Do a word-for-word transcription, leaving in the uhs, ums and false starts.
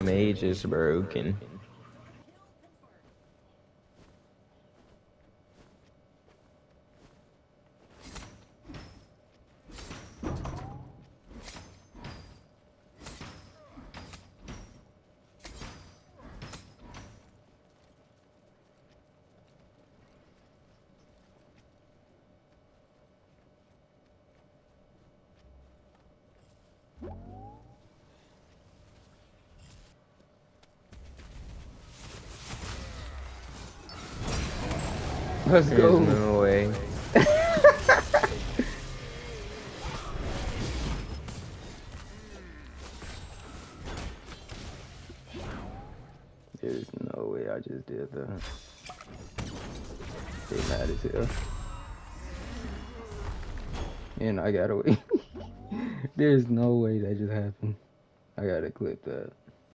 mage is broken. Let's There's go. no way. There's no way I just did that. They mad as hell. And I got away. There's no way that just happened. I gotta clip that.